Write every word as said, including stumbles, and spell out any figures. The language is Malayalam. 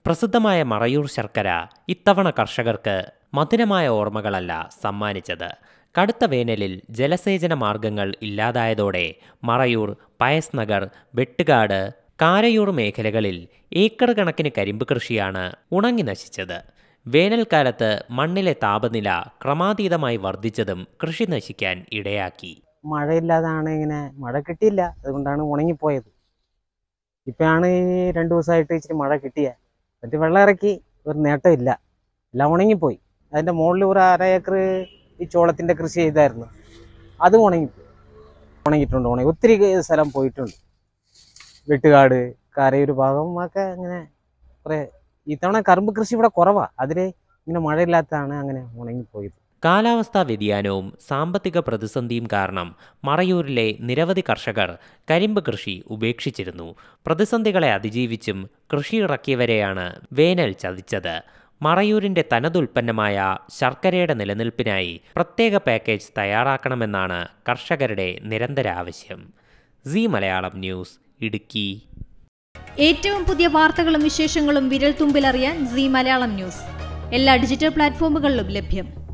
പ്രസിദ്ധമായ മറയൂർ ശർക്കര ഇത്തവണ കർഷകർക്ക് മധുരമായ ഓർമ്മകളല്ല സമ്മാനിച്ചത്. കടുത്ത വേനലിൽ ജലസേചന മാർഗങ്ങൾ ഇല്ലാതായതോടെ മറയൂർ, പയസ് നഗർ, വെട്ടുകാട്, കാരയൂർ മേഖലകളിൽ ഏക്കർ കണക്കിന് കരിമ്പ് കൃഷിയാണ് ഉണങ്ങി നശിച്ചത്. വേനൽക്കാലത്ത് മണ്ണിലെ താപനില ക്രമാതീതമായി വർദ്ധിച്ചതും കൃഷി നശിക്കാൻ ഇടയാക്കി. മഴയില്ലാതാണ്, ഇങ്ങനെ മഴ കിട്ടിയില്ല, അതുകൊണ്ടാണ് ഉണങ്ങിപ്പോയത്. ഇപ്പോഴാണ് ഈ രണ്ടു ദിവസമായിട്ട് ഇച്ചിരി മഴ കിട്ടിയ, എന്നിട്ട് വെള്ളം ഇറക്കി ഒരു നേട്ടമില്ല, എല്ലാം ഉണങ്ങിപ്പോയി. അതിൻ്റെ മുകളിൽ ഒരു അര ഏക്കർ ഈ ചോളത്തിൻ്റെ കൃഷി ചെയ്തായിരുന്നു, അതും ഉണങ്ങിപ്പോയി. ഉണങ്ങിയിട്ടുണ്ട്, ഉണങ്ങി ഒത്തിരി സ്ഥലം പോയിട്ടുണ്ട്. വെട്ടുകാട്, കാരയൂർ ഭാഗം ഒക്കെ അങ്ങനെ കുറേ. ഇത്തവണ കറുമ്പ് കൃഷി ഇവിടെ കുറവാണ്, അതിൽ ഇങ്ങനെ മഴയില്ലാത്തതാണ് അങ്ങനെ ഉണങ്ങിപ്പോയത്. കാലാവസ്ഥാ വ്യതിയാനവും സാമ്പത്തിക പ്രതിസന്ധിയും കാരണം മറയൂരിലെ നിരവധി കർഷകർ കരിമ്പ് കൃഷി ഉപേക്ഷിച്ചിരുന്നു. പ്രതിസന്ധികളെ അതിജീവിച്ചും കൃഷി ഇറക്കിയവരെയാണ് വേനൽ ചതിച്ചത്. മറയൂരിന്റെ തനതുൽപ്പന്നമായ ശർക്കരയുടെ നിലനിൽപ്പിനായി പ്രത്യേക പാക്കേജ് തയ്യാറാക്കണമെന്നാണ് കർഷകരുടെ നിരന്തര ആവശ്യം. Zee Malayalam News, Idukki. ഏറ്റവും പുതിയ വാർത്തകളും വിശേഷങ്ങളും വിരൽ തുമ്പിലറിയാൻ സീ മലയാളം ന്യൂസ് എല്ലാ ഡിജിറ്റൽ പ്ലാറ്റ്ഫോമുകളിലും ലഭ്യം.